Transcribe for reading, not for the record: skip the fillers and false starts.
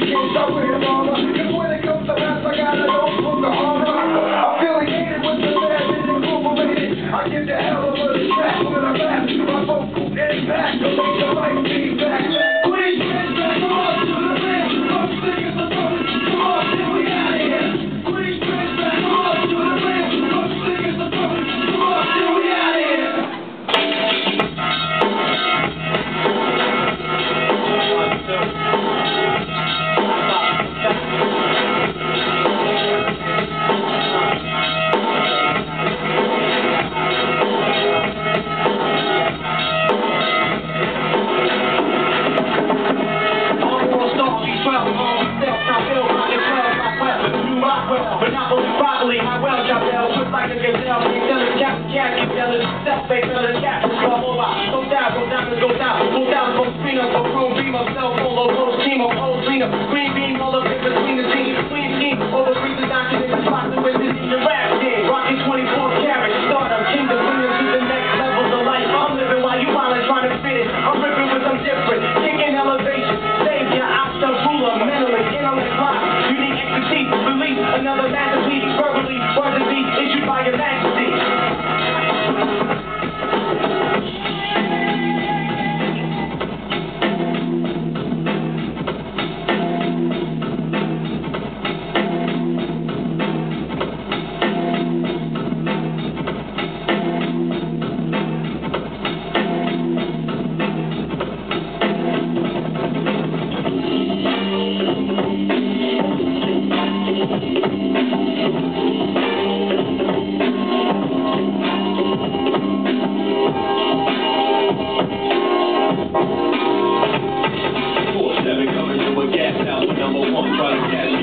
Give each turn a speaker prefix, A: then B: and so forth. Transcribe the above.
A: Can't stop with him armor. Cause when it comes to rap, I gotta know from the armor. Affiliated with the bad and incorporated. I get the hell over the track when I rap. My vocal impact to make the mic feedback. Please get back up to the rim. Up singing the front. Come on, till we out of here. Please get back up to the rim. Up singing the front. Come on, till we out of here.
B: Another masterpiece, verbally, words of beat, issued by your majesty. Coming to a gas house, number one, try to catch